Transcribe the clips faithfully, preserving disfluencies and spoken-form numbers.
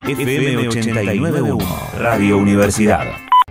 F M ochenta y nueve punto uno, Radio Universidad.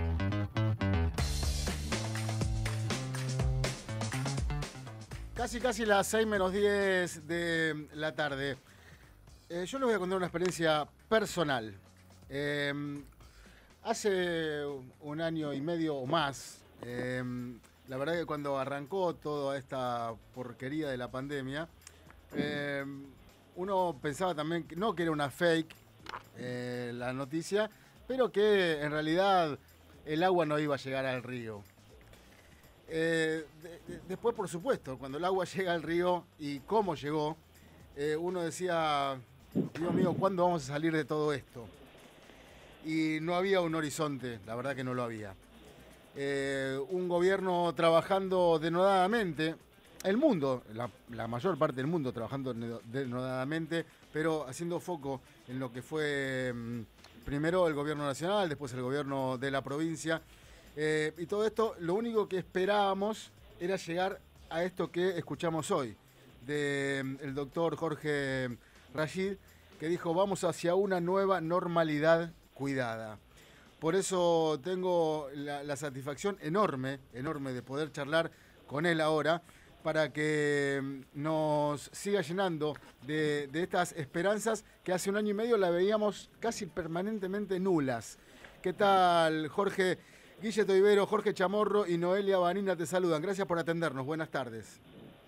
Casi, casi las seis menos diez de la tarde. Eh, yo les voy a contar una experiencia personal. Eh, hace un año y medio o más, eh, la verdad que cuando arrancó toda esta porquería de la pandemia, eh, uno pensaba también, que, no que era una fake eh, la noticia, pero que en realidad el agua no iba a llegar al río. Eh, de, de, después, por supuesto, cuando el agua llega al río y cómo llegó, eh, uno decía, Dios mío, ¿cuándo vamos a salir de todo esto? Y no había un horizonte, la verdad que no lo había. Eh, un gobierno trabajando denodadamente, el mundo, la, la mayor parte del mundo trabajando denodadamente, pero haciendo foco en lo que fue mmm, primero el gobierno nacional, después el gobierno de la provincia. Eh, y todo esto, lo único que esperábamos era llegar a esto que escuchamos hoy, del de doctor Jorge Rashid, que dijo, vamos hacia una nueva normalidad cuidada. Por eso tengo la, la satisfacción enorme, enorme de poder charlar con él ahora, para que nos siga llenando de, de estas esperanzas que hace un año y medio la veíamos casi permanentemente nulas. ¿Qué tal, Jorge? Guille Toivero, Jorge Chamorro y Noelia Vanina te saludan. Gracias por atendernos. Buenas tardes.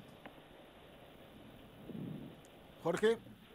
Jorge.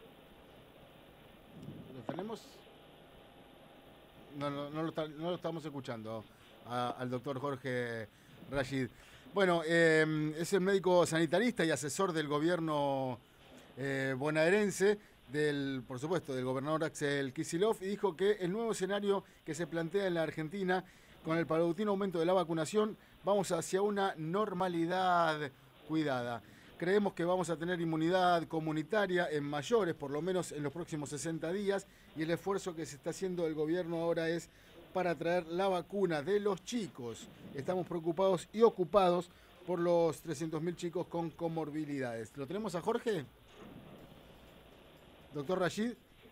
¿Lo tenemos? No, no, no, lo, está, no lo estamos escuchando a, al doctor Jorge Rashid. Bueno, eh, es el médico sanitarista y asesor del gobierno eh, bonaerense, del, por supuesto, del gobernador Axel Kicillof, y dijo que el nuevo escenario que se plantea en la Argentina, con el paulatino aumento de la vacunación, vamos hacia una normalidad cuidada. Creemos que vamos a tener inmunidad comunitaria en mayores, por lo menos en los próximos sesenta días, y el esfuerzo que se está haciendo el gobierno ahora es para traer la vacuna de los chicos. Estamos preocupados y ocupados por los trescientos mil chicos con comorbilidades. ¿Lo tenemos a Jorge? Doctor Rashid.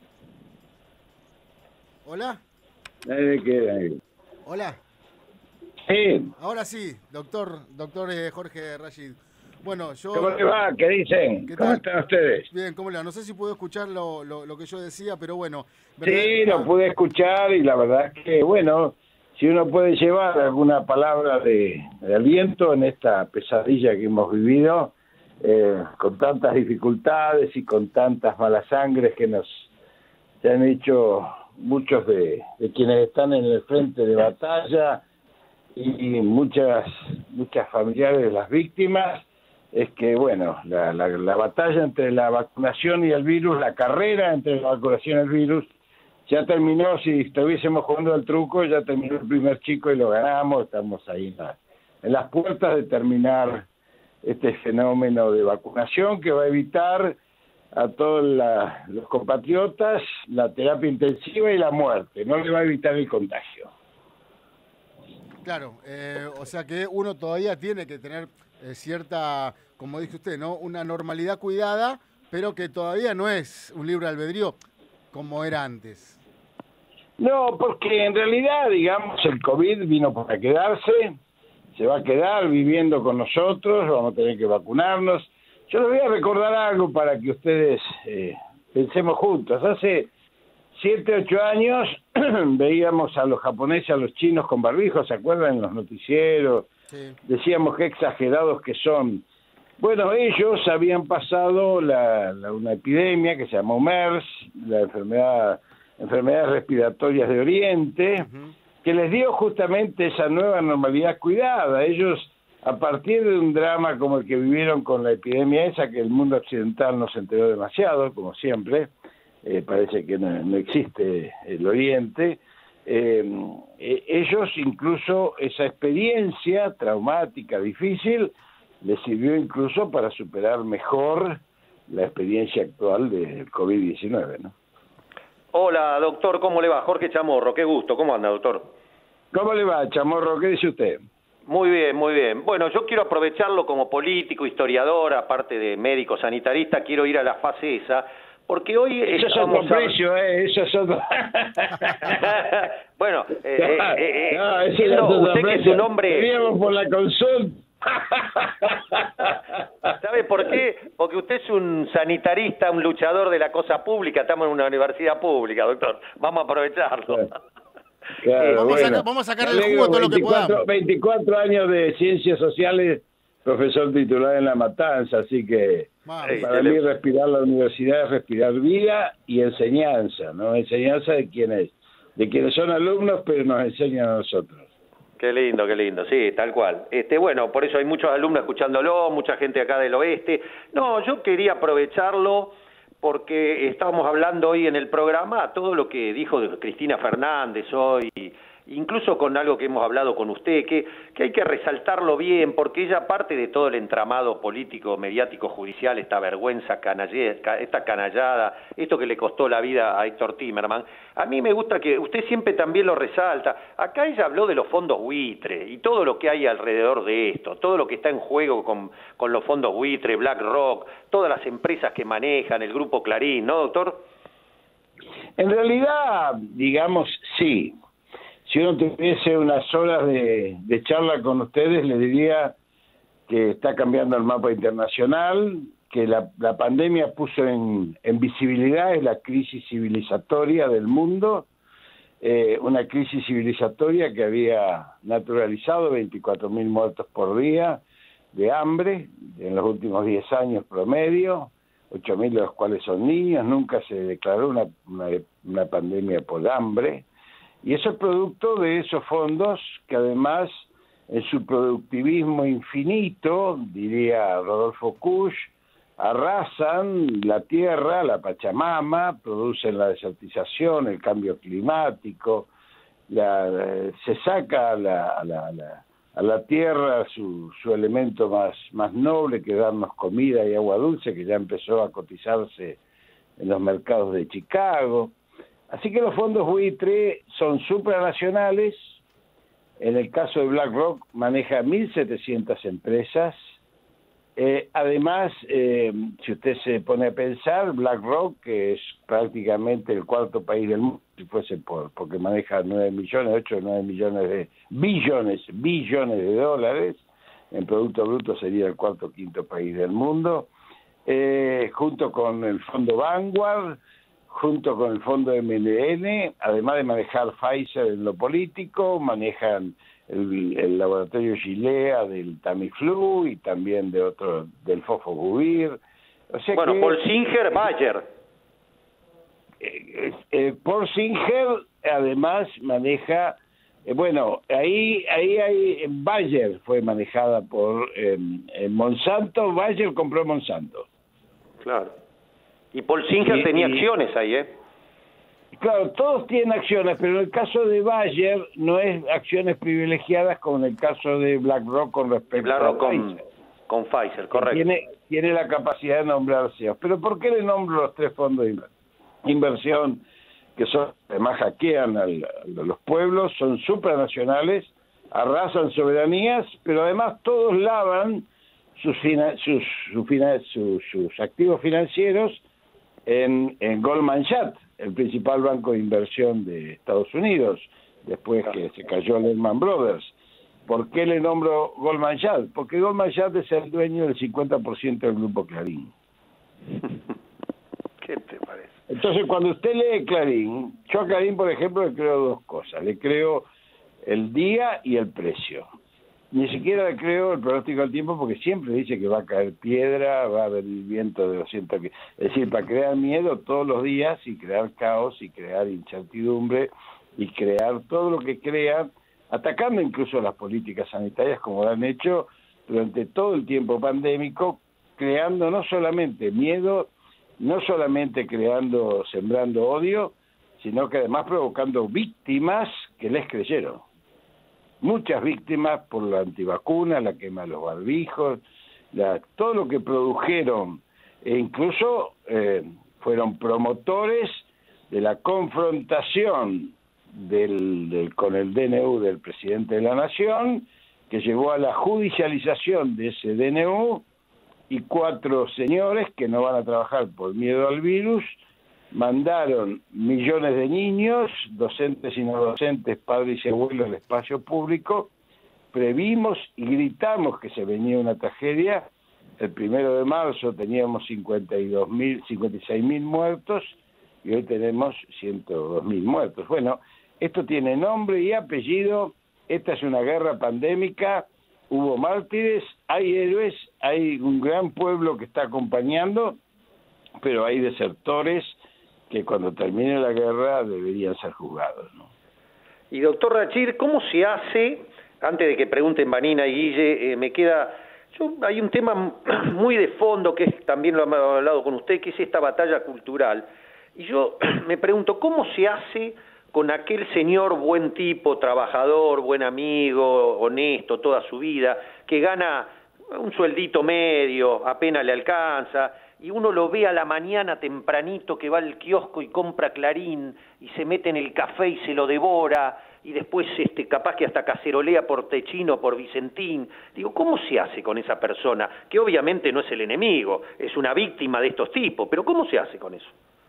¿Hola? Ahí queda ahí. Hola. Sí. Ahora sí, doctor, doctor eh, Jorge Rashid. Bueno, yo... ¿Cómo le va? ¿Qué dicen? ¿Qué ¿Cómo tal? están ustedes? Bien, ¿cómo le va? No sé si puedo escuchar lo, lo, lo que yo decía, pero bueno. ¿verdad? Sí, lo ah. pude escuchar y la verdad es que, bueno, si uno puede llevar alguna palabra de, de aliento en esta pesadilla que hemos vivido, eh, con tantas dificultades y con tantas malas sangres que nos se han hecho muchos de, de quienes están en el frente de batalla y muchas, muchas familiares de las víctimas, es que, bueno, la, la, la batalla entre la vacunación y el virus, la carrera entre la vacunación y el virus, ya terminó. Si estuviésemos jugando al truco, ya terminó el primer chico y lo ganamos. Estamos ahí en, la, en las puertas de terminar este fenómeno de vacunación que va a evitar a todos la, los compatriotas la terapia intensiva y la muerte. No le va a evitar el contagio. Claro, eh, o sea que uno todavía tiene que tener eh, cierta, como dice usted, ¿no? Una normalidad cuidada, pero que todavía no es un libre albedrío como era antes. No, porque en realidad, digamos, el COVID vino para quedarse, se va a quedar viviendo con nosotros, vamos a tener que vacunarnos. Yo les voy a recordar algo para que ustedes eh, pensemos juntos. Hace siete, ocho años veíamos a los japoneses, a los chinos con barbijos, ¿se acuerdan? En los noticieros. Sí. Decíamos qué exagerados que son. Bueno, ellos habían pasado la, la, una epidemia que se llamó MERS, la enfermedad, enfermedades respiratorias de Oriente, uh-huh. que les dio justamente esa nueva normalidad cuidada. Ellos, a partir de un drama como el que vivieron con la epidemia esa, que el mundo occidental no se enteró demasiado, como siempre, eh, parece que no, no existe el Oriente, eh, eh, ellos incluso esa experiencia traumática, difícil, les sirvió incluso para superar mejor la experiencia actual del COVID diecinueve, ¿no? Hola, doctor, ¿cómo le va? Jorge Chamorro, qué gusto, ¿cómo anda, doctor? ¿Cómo le va, Chamorro? ¿Qué dice usted? Muy bien, muy bien. Bueno, yo quiero aprovecharlo como político, historiador, aparte de médico sanitarista, quiero ir a la fase esa, Porque hoy eso es otro precio, ¿eh? Eso es otro... Bueno, eh, no, eh, eh, no, eso siendo es otro usted precio. que su nombre... Veníamos por la consulta. ¿Sabe por qué? Porque usted es un sanitarista, un luchador de la cosa pública. Estamos en una universidad pública, doctor. Vamos a aprovecharlo. Claro, eh, vamos, bueno, a sacar, vamos a sacarle el jugo a todo lo que podamos. veinticuatro años de ciencias sociales, profesor titular en La Matanza, así que Vamos. para mí respirar la universidad es respirar vida y enseñanza, ¿no? Enseñanza de quienes, de quienes son alumnos, pero nos enseñan a nosotros. Qué lindo, qué lindo, sí, tal cual. Este, bueno, por eso hay muchos alumnos escuchándolo, mucha gente acá del oeste. No, yo quería aprovecharlo porque estábamos hablando hoy en el programa todo lo que dijo Cristina Fernández hoy, incluso con algo que hemos hablado con usted, que, que hay que resaltarlo bien, porque ella parte de todo el entramado político, mediático, judicial, esta vergüenza, canalle, esta canallada, esto que le costó la vida a Héctor Timerman. A mí me gusta que usted siempre también lo resalta. Acá ella habló de los fondos buitre y todo lo que hay alrededor de esto, todo lo que está en juego con, con los fondos buitre, BlackRock, todas las empresas que manejan, el grupo Clarín, ¿no, doctor? En realidad, digamos, sí. Si uno tuviese unas horas de, de charla con ustedes, les diría que está cambiando el mapa internacional, que la, la pandemia puso en, en visibilidad la crisis civilizatoria del mundo, eh, una crisis civilizatoria que había naturalizado veinticuatro mil muertos por día de hambre en los últimos diez años promedio, ocho mil de los cuales son niños, nunca se declaró una, una, una pandemia por hambre. Y eso es producto de esos fondos que además en su productivismo infinito, diría Rodolfo Kusch, arrasan la tierra, la Pachamama, producen la desertización, el cambio climático, la, se saca a la, a la, a la, a la tierra su, su elemento más, más noble, que darnos comida y agua dulce, que ya empezó a cotizarse en los mercados de Chicago. Así que los fondos buitre son supranacionales. En el caso de BlackRock maneja mil setecientas empresas. Eh, además, eh, si usted se pone a pensar, BlackRock, que es prácticamente el cuarto país del mundo, si fuese por, porque maneja nueve millones, ocho o nueve millones de billones, billones de dólares, en Producto Bruto sería el cuarto o quinto país del mundo, eh, junto con el fondo Vanguard, junto con el fondo M L N, además de manejar Pfizer en lo político, manejan el, el laboratorio Gilead del Tamiflu y también de otro, del Fosfobuvir. O sea bueno, que, Paul Singer, Bayer. Eh, eh, Paul Singer además maneja, eh, bueno, ahí ahí hay, Bayer fue manejada por eh, eh, Monsanto, Bayer compró Monsanto. Claro. Y Paul Singer y, tenía y, acciones ahí, ¿eh? Claro, todos tienen acciones, pero en el caso de Bayer no es acciones privilegiadas como en el caso de BlackRock con respecto BlackRock a con, Pfizer. Con Pfizer, correcto. Tiene, tiene la capacidad de nombrar C E Os. Pero ¿por qué le nombro los tres fondos de inversión que son, además hackean al, a los pueblos, son supranacionales, arrasan soberanías, pero además todos lavan sus, fina, sus, sus, fina, sus, sus activos financieros en, en Goldman Sachs, el principal banco de inversión de Estados Unidos, después que se cayó Lehman Brothers. ¿Por qué le nombro Goldman Sachs? Porque Goldman Sachs es el dueño del cincuenta por ciento del grupo Clarín. ¿Qué te parece? Entonces, cuando usted lee Clarín, yo a Clarín, por ejemplo, le creo dos cosas. Le creo el día y el precio. Ni siquiera le creo el pronóstico del tiempo, porque siempre dice que va a caer piedra, va a haber viento de doscientos... Es decir, para crear miedo todos los días y crear caos y crear incertidumbre y crear todo lo que crea, atacando incluso las políticas sanitarias como lo han hecho durante todo el tiempo pandémico, creando no solamente miedo, no solamente creando, sembrando odio, sino que además provocando víctimas que les creyeron. Muchas víctimas por la antivacuna, la quema de los barbijos, la, todo lo que produjeron, e incluso eh, fueron promotores de la confrontación del, del, con el D N U del presidente de la Nación, que llevó a la judicialización de ese D N U y cuatro señores que no van a trabajar por miedo al virus, mandaron millones de niños, docentes y no docentes, padres y abuelos al espacio público. Previmos y gritamos que se venía una tragedia. El primero de marzo teníamos cincuenta y dos mil, cincuenta y seis mil muertos y hoy tenemos ciento dos mil muertos. Bueno, esto tiene nombre y apellido. Esta es una guerra pandémica. Hubo mártires, hay héroes, hay un gran pueblo que está acompañando, pero hay desertores que cuando termine la guerra deberían ser juzgados, ¿no? Y doctor Rachir, ¿cómo se hace, antes de que pregunten Vanina y Guille, eh, me queda, yo, hay un tema muy de fondo que es, también lo hemos hablado con usted, que es esta batalla cultural, y yo me pregunto, ¿cómo se hace con aquel señor buen tipo, trabajador, buen amigo, honesto toda su vida, que gana un sueldito medio, apenas le alcanza, y uno lo ve a la mañana tempranito que va al kiosco y compra Clarín y se mete en el café y se lo devora y después este capaz que hasta cacerolea por Techino, por Vicentín? Digo, ¿cómo se hace con esa persona? Que obviamente no es el enemigo, es una víctima de estos tipos, pero ¿cómo se hace con eso?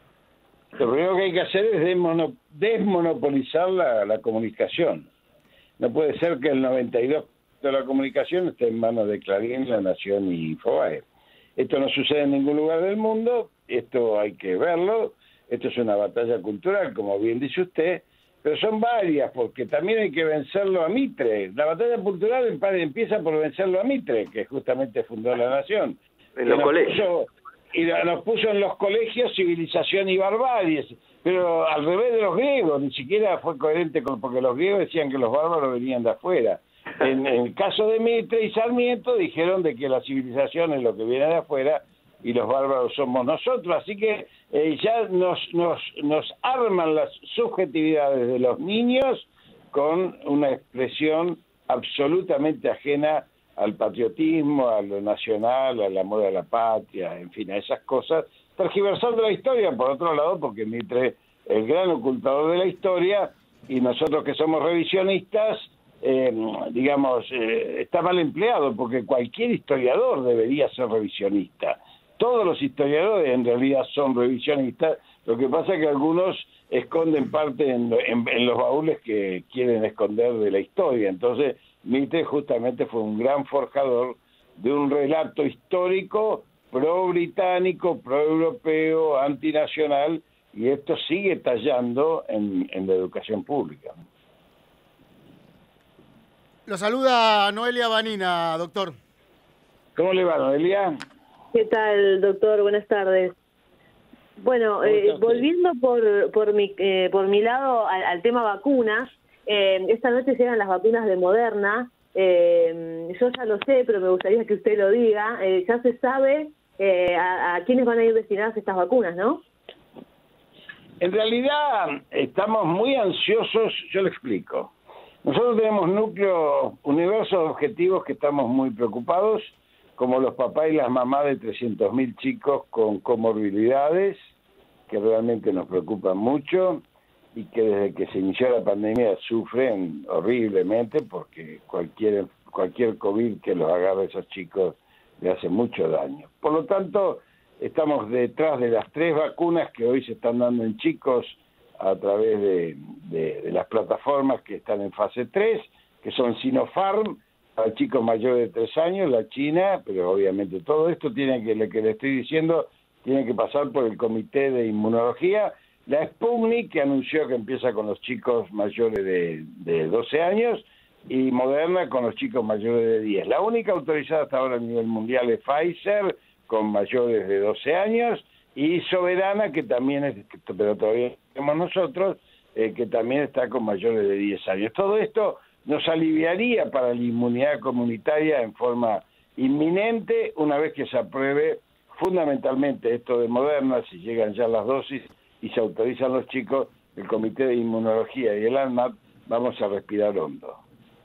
Lo primero que hay que hacer es desmono, desmonopolizar la, la comunicación. No puede ser que el noventa y dos por ciento de la comunicación esté en manos de Clarín, La Nación y Infobae. Esto no sucede en ningún lugar del mundo, esto hay que verlo, esto es una batalla cultural, como bien dice usted, pero son varias, porque también hay que vencerlo a Mitre. La batalla cultural empieza por vencerlo a Mitre, que justamente fundó La Nación. En los colegios. Y nos puso en los colegios civilización y barbarie, pero al revés de los griegos, ni siquiera fue coherente con, porque los griegos decían que los bárbaros venían de afuera. En, en el caso de Mitre y Sarmiento dijeron de que la civilización es lo que viene de afuera y los bárbaros somos nosotros, así que eh, ya nos, nos, nos arman las subjetividades de los niños con una expresión absolutamente ajena al patriotismo, a lo nacional, al amor a la patria, en fin, a esas cosas, tergiversando la historia, por otro lado, porque Mitre, el gran ocultador de la historia, y nosotros que somos revisionistas, eh, digamos, eh, está mal empleado, porque cualquier historiador debería ser revisionista. Todos los historiadores en realidad son revisionistas, lo que pasa es que algunos esconden parte en, en, en los baúles que quieren esconder de la historia. Entonces, Mitre justamente fue un gran forjador de un relato histórico pro-británico, pro-europeo, antinacional, y esto sigue tallando en, en la educación pública. Lo saluda Noelia Vanina, doctor. ¿Cómo le va, Noelia? ¿Qué tal, doctor? Buenas tardes. Bueno, eh, volviendo por por mi eh, por mi lado al, al tema vacunas, eh, esta noche llegan las vacunas de Moderna. Eh, yo ya lo sé, pero me gustaría que usted lo diga. Eh, ya se sabe eh, a, a quiénes van a ir destinadas estas vacunas, ¿no? En realidad estamos muy ansiosos, yo le explico. Nosotros tenemos núcleos, universos de objetivos que estamos muy preocupados, como los papás y las mamás de trescientos mil chicos con comorbilidades, que realmente nos preocupan mucho y que desde que se inició la pandemia sufren horriblemente porque cualquier cualquier COVID que los agarre a esos chicos le hace mucho daño. Por lo tanto, estamos detrás de las tres vacunas que hoy se están dando en chicos a través de, de, de las plataformas que están en fase tres, que son Sinopharm, para chicos mayores de tres años, la China, pero obviamente todo esto tiene que, lo que le estoy diciendo, tiene que pasar por el Comité de Inmunología, la Sputnik, que anunció que empieza con los chicos mayores de, de doce años, y Moderna con los chicos mayores de diez. La única autorizada hasta ahora a nivel mundial es Pfizer, con mayores de doce años, y Soberana, que también es, pero todavía tenemos nosotros, eh, que también está con mayores de diez años. Todo esto nos aliviaría para la inmunidad comunitaria en forma inminente una vez que se apruebe fundamentalmente esto de Moderna, si llegan ya las dosis y se autorizan los chicos, el Comité de Inmunología y el ANMAT, vamos a respirar hondo.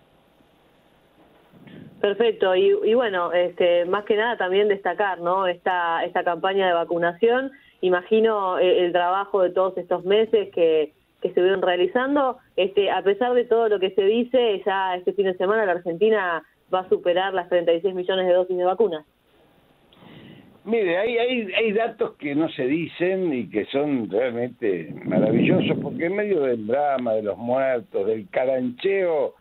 Perfecto, y, y bueno, este, más que nada también destacar, ¿no? Esta, esta campaña de vacunación, imagino el, el trabajo de todos estos meses que que se estuvieron realizando, este, a pesar de todo lo que se dice, ya este fin de semana la Argentina va a superar las treinta y seis millones de dosis de vacunas. Mire, hay, hay, hay datos que no se dicen y que son realmente maravillosos, porque en medio del drama, de los muertos, del carancheo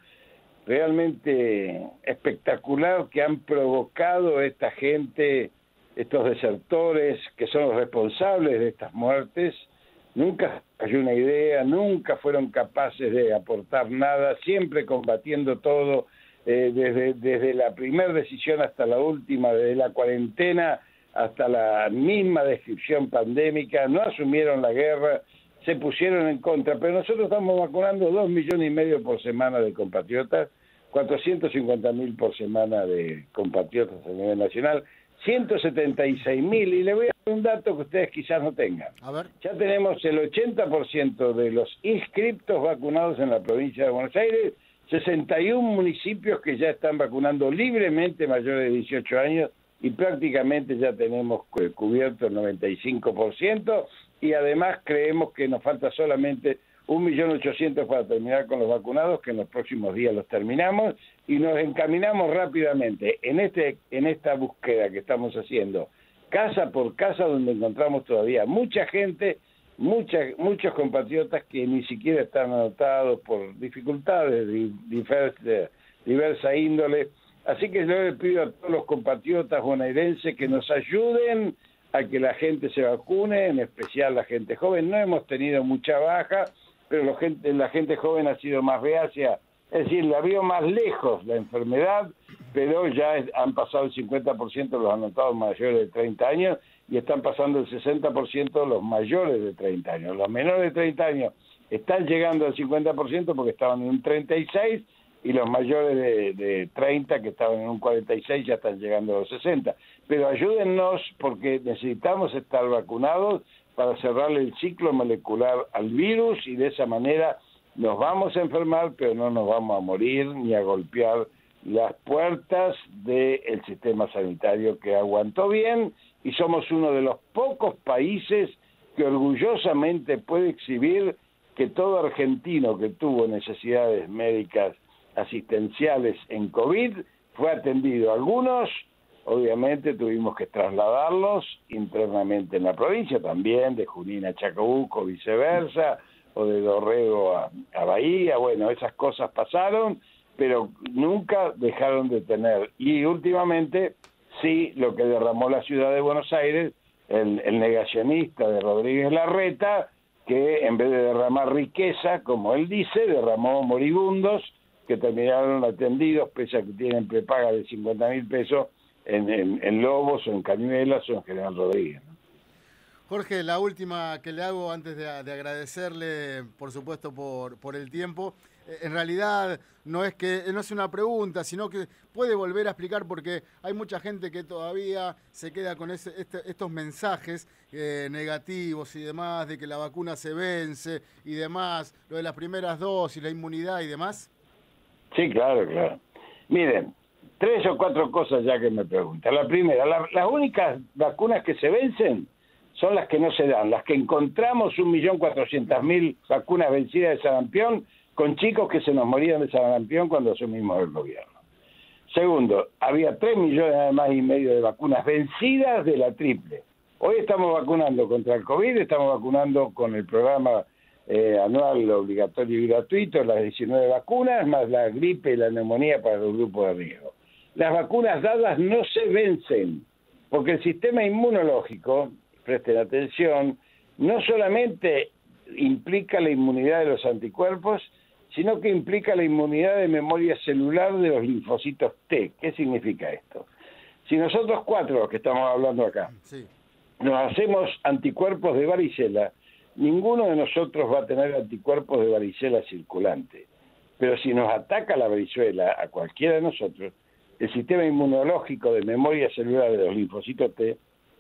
realmente espectacular que han provocado esta gente, estos desertores que son los responsables de estas muertes, nunca hay una idea, nunca fueron capaces de aportar nada, siempre combatiendo todo, eh, desde, desde la primera decisión hasta la última, desde la cuarentena hasta la misma descripción pandémica, no asumieron la guerra, se pusieron en contra, pero nosotros estamos vacunando dos millones y medio por semana de compatriotas, cuatrocientos cincuenta mil por semana de compatriotas a nivel nacional, ciento setenta y seis mil, y le voy a dar un dato que ustedes quizás no tengan. A ver. Ya tenemos el ochenta por ciento de los inscriptos vacunados en la provincia de Buenos Aires, sesenta y uno municipios que ya están vacunando libremente mayores de dieciocho años, y prácticamente ya tenemos cubierto el noventa y cinco por ciento, y además creemos que nos falta solamente un millón ochocientos mil para terminar con los vacunados, que en los próximos días los terminamos, y nos encaminamos rápidamente en este en esta búsqueda que estamos haciendo, casa por casa, donde encontramos todavía mucha gente, mucha, muchos compatriotas que ni siquiera están anotados por dificultades de diversa, diversa índole. Así que yo le pido a todos los compatriotas bonaerenses que nos ayuden a que la gente se vacune, en especial la gente joven. No hemos tenido mucha baja, pero la gente, la gente joven ha sido más reacia, es decir, la vio más lejos la enfermedad, pero ya es, han pasado el cincuenta por ciento de los anotados mayores de treinta años y están pasando el sesenta por ciento de los mayores de treinta años. Los menores de treinta años están llegando al cincuenta por ciento porque estaban en un treinta y seis por ciento, y los mayores de, de treinta, que estaban en un cuarenta y seis, ya están llegando a los sesenta. Pero ayúdennos, porque necesitamos estar vacunados para cerrarle el ciclo molecular al virus, y de esa manera nos vamos a enfermar, pero no nos vamos a morir ni a golpear las puertas del sistema sanitario, que aguantó bien, y somos uno de los pocos países que orgullosamente puede exhibir que todo argentino que tuvo necesidades médicas asistenciales en COVID fue atendido. Algunos, obviamente, tuvimos que trasladarlos internamente en la provincia, también de Junín a Chacabuco, viceversa, o de Dorrego a, a Bahía. Bueno, esas cosas pasaron, pero nunca dejaron de tener. Y últimamente, sí, lo que derramó la ciudad de Buenos Aires, el, el negacionista de Rodríguez Larreta, que en vez de derramar riqueza, como él dice, derramó moribundos que terminaron atendidos, pese a que tienen prepaga de cincuenta mil pesos en, en, en Lobos o en Cañuelas o en General Rodríguez, ¿no? Jorge, la última que le hago antes de, de agradecerle, por supuesto, por, por el tiempo. En realidad no es que no es una pregunta, sino que puede volver a explicar, porque hay mucha gente que todavía se queda con ese, este, estos mensajes eh, negativos y demás, de que la vacuna se vence y demás, lo de las primeras dosis, la inmunidad y demás. Sí, claro, claro. Miren, tres o cuatro cosas ya que me preguntan. La primera, la, las únicas vacunas que se vencen son las que no se dan, las que encontramos un millón cuatrocientas mil vacunas vencidas de sarampión, con chicos que se nos morían de sarampión cuando asumimos el gobierno. Segundo, había tres millones además y medio de vacunas vencidas de la triple. Hoy estamos vacunando contra el COVID, estamos vacunando con el programa eh, anual obligatorio y gratuito, las diecinueve vacunas, más la gripe y la neumonía para los grupos de riesgo. Las vacunas dadas no se vencen, porque el sistema inmunológico, presten atención, no solamente implica la inmunidad de los anticuerpos, sino que implica la inmunidad de memoria celular de los linfocitos T. ¿Qué significa esto? Si nosotros cuatro, los que estamos hablando acá, sí, nos hacemos anticuerpos de varicela, ninguno de nosotros va a tener anticuerpos de varicela circulante. Pero si nos ataca la varicela a cualquiera de nosotros, el sistema inmunológico de memoria celular de los linfocitos T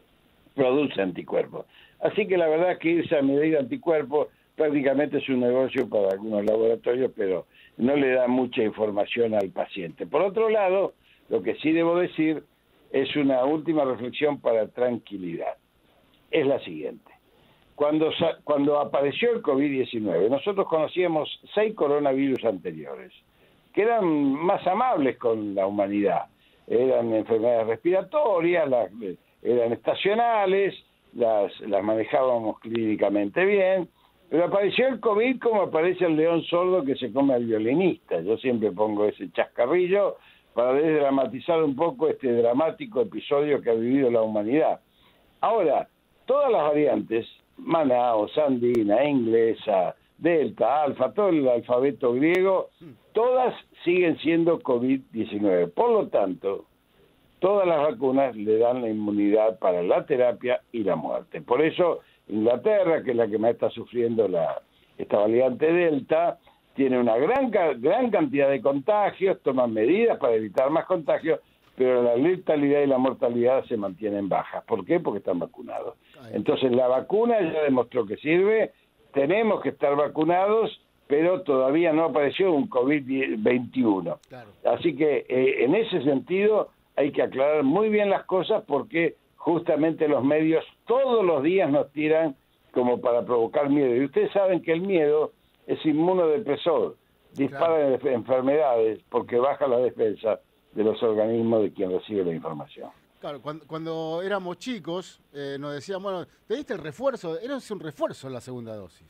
produce anticuerpos. Así que la verdad es que irse a medir anticuerpos prácticamente es un negocio para algunos laboratorios, pero no le da mucha información al paciente. Por otro lado, lo que sí debo decir es una última reflexión para tranquilidad. Es la siguiente. Cuando, cuando apareció el COVID diecinueve, nosotros conocíamos seis coronavirus anteriores, que eran más amables con la humanidad. Eran enfermedades respiratorias, la, eran estacionales, las, las manejábamos clínicamente bien, pero apareció el COVID como aparece el león sordo que se come al violinista. Yo siempre pongo ese chascarrillo para desdramatizar un poco este dramático episodio que ha vivido la humanidad. Ahora, todas las variantes, Manaos, andina, inglesa, delta, alfa, todo el alfabeto griego, todas siguen siendo COVID diecinueve. Por lo tanto, todas las vacunas le dan la inmunidad para la terapia y la muerte. Por eso, Inglaterra, que es la que más está sufriendo la, esta variante delta, tiene una gran, gran cantidad de contagios, toman medidas para evitar más contagios, pero la letalidad y la mortalidad se mantienen bajas. ¿Por qué? Porque están vacunados. Entonces la vacuna ya demostró que sirve, tenemos que estar vacunados, pero todavía no apareció un COVID veintiuno. Claro. Así que eh, en ese sentido hay que aclarar muy bien las cosas porque justamente los medios todos los días nos tiran como para provocar miedo. Y ustedes saben que el miedo es inmunodepresor, dispara claro. enfermedades porque baja la defensa de los organismos de quien recibe la información. Claro, cuando, cuando éramos chicos eh, nos decían, bueno, ¿te diste el refuerzo? Era un refuerzo la segunda dosis.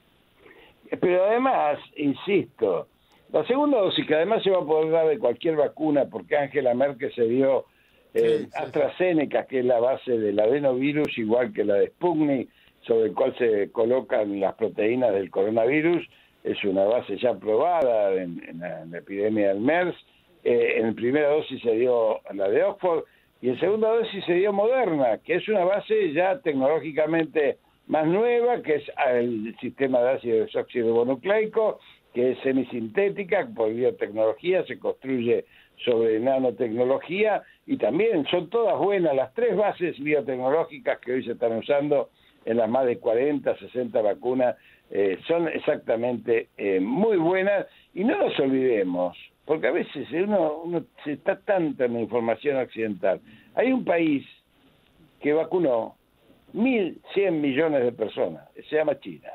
Pero además, insisto, la segunda dosis que además se va a poder dar de cualquier vacuna porque Angela Merkel se dio eh, sí, sí, AstraZeneca, sí. que es la base del adenovirus, igual que la de Sputnik, sobre el cual se colocan las proteínas del coronavirus, es una base ya probada en, en, la, en la epidemia del MERS. Eh, en primera dosis se dio la de Oxford y en segunda dosis se dio Moderna, que es una base ya tecnológicamente más nueva, que es el sistema de ácido desoxirribonucleico, que es semisintética, por biotecnología, se construye sobre nanotecnología, y también son todas buenas las tres bases biotecnológicas que hoy se están usando en las más de cuarenta, sesenta vacunas, eh, son exactamente eh, muy buenas, y no nos olvidemos, porque a veces uno, uno se está tanto en la información occidental. Hay un país que vacunó mil cien millones de personas, se llama China,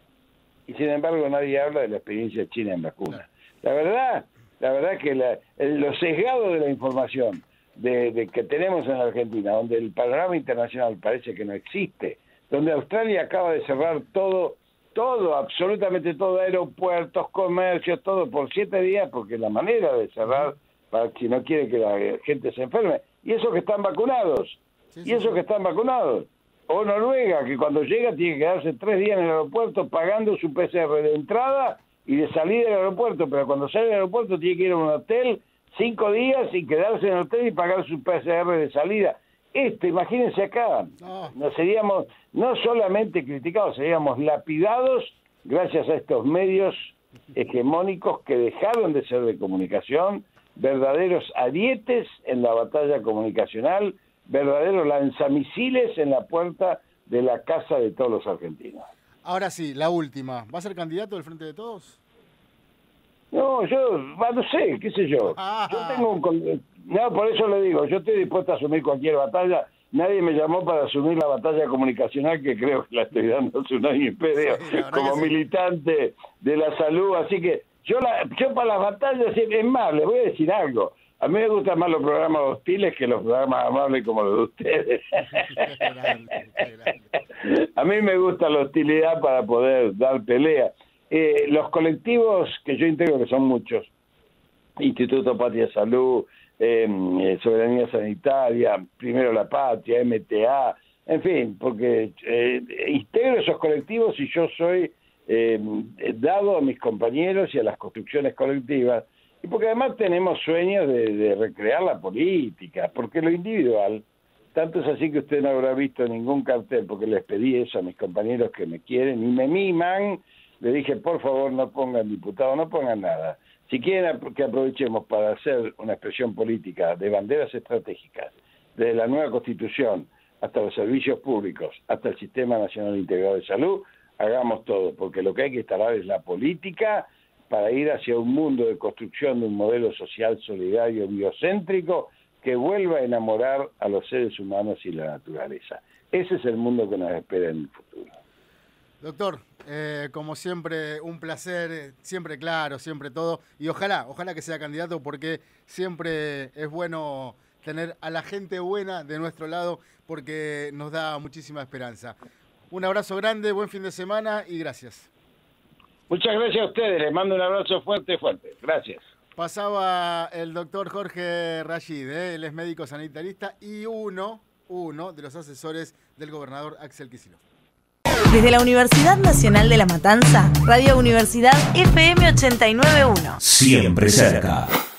y sin embargo nadie habla de la experiencia china en vacunas. La verdad, la verdad que la, el, lo sesgado de la información de, de que tenemos en Argentina, donde el panorama internacional parece que no existe, donde Australia acaba de cerrar todo, todo, absolutamente todo, aeropuertos, comercios, todo por siete días, porque la manera de cerrar, para si no quiere que la gente se enferme, y esos que están vacunados, sí, y sí, esos sí. que están vacunados. O Noruega, que cuando llega tiene que quedarse tres días en el aeropuerto pagando su P C R de entrada y de salida del aeropuerto, pero cuando sale del aeropuerto tiene que ir a un hotel cinco días y quedarse en el hotel y pagar su P C R de salida. Este, imagínense acá, no. nos seríamos no solamente criticados, seríamos lapidados gracias a estos medios hegemónicos que dejaron de ser de comunicación, verdaderos arietes en la batalla comunicacional, verdaderos lanzamisiles en la puerta de la casa de todos los argentinos. Ahora sí, la última. ¿Va a ser candidato del Frente de Todos? No, yo, no sé, qué sé yo. Ah. Yo tengo un... No, por eso le digo, yo estoy dispuesto a asumir cualquier batalla. Nadie me llamó para asumir la batalla comunicacional, que creo que la estoy dando hace un año y medio, sí, como militante de la salud. Así que yo, la, yo para las batallas, es más, les voy a decir algo. A mí me gustan más los programas hostiles que los programas amables como los de ustedes. A mí me gusta la hostilidad para poder dar pelea. Eh, los colectivos que yo integro, que son muchos, Instituto Patria Salud, eh, Soberanía Sanitaria, Primero la Patria, M T A, en fin, porque eh, integro esos colectivos y yo soy eh, dado a mis compañeros y a las construcciones colectivas, y porque además tenemos sueños de, de recrear la política, porque lo individual, tanto es así que usted no habrá visto ningún cartel, porque les pedí eso a mis compañeros que me quieren y me miman, le dije, por favor, no pongan diputado, no pongan nada. Si quieren que aprovechemos para hacer una expresión política de banderas estratégicas, desde la nueva Constitución hasta los servicios públicos, hasta el Sistema Nacional Integrado de Salud, hagamos todo, porque lo que hay que instalar es la política para ir hacia un mundo de construcción de un modelo social solidario biocéntrico que vuelva a enamorar a los seres humanos y la naturaleza. Ese es el mundo que nos espera en el futuro. Doctor, eh, como siempre, un placer, siempre claro, siempre todo, y ojalá, ojalá que sea candidato, porque siempre es bueno tener a la gente buena de nuestro lado porque nos da muchísima esperanza. Un abrazo grande, buen fin de semana y gracias. Muchas gracias a ustedes, les mando un abrazo fuerte, fuerte. Gracias. Pasaba el doctor Jorge Rashid, ¿eh? Él es médico sanitarista y uno, uno de los asesores del gobernador Axel Kicillof. Desde la Universidad Nacional de La Matanza, Radio Universidad F M ochenta y nueve punto uno. Siempre cerca.